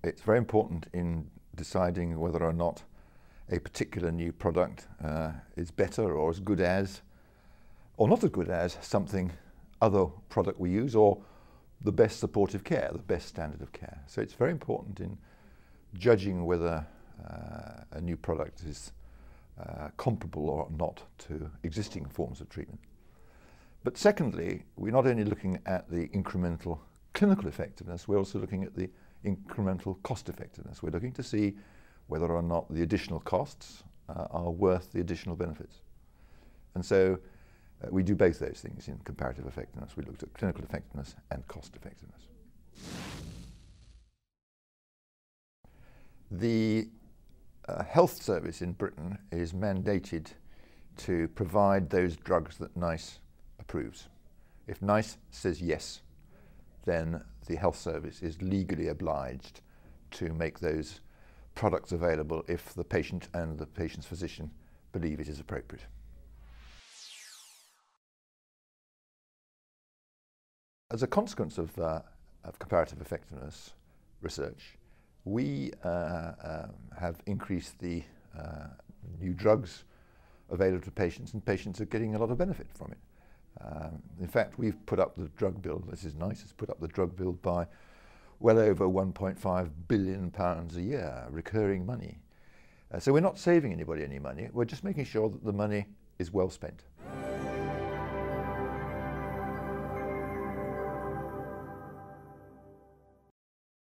It's very important in deciding whether or not a particular new product is better or as good as, or not as good as, something other product we use, or the best supportive care, the best standard of care. So it's very important in judging whether a new product is comparable or not to existing forms of treatment. But secondly, we're not only looking at the incremental clinical effectiveness, we're also looking at the incremental cost effectiveness. We're looking to see whether or not the additional costs are worth the additional benefits. And so we do both those things in comparative effectiveness. We looked at clinical effectiveness and cost effectiveness. The health service in Britain is mandated to provide those drugs that NICE approves. If NICE says yes, then the health service is legally obliged to make those products available if the patient and the patient's physician believe it is appropriate. As a consequence of comparative effectiveness research, we have increased the new drugs available to patients, and patients are getting a lot of benefit from it. In fact, we've put up the drug bill, this is NICE, has put up the drug bill by well over £1.5 billion a year, recurring money. So we're not saving anybody any money, we're just making sure that the money is well spent.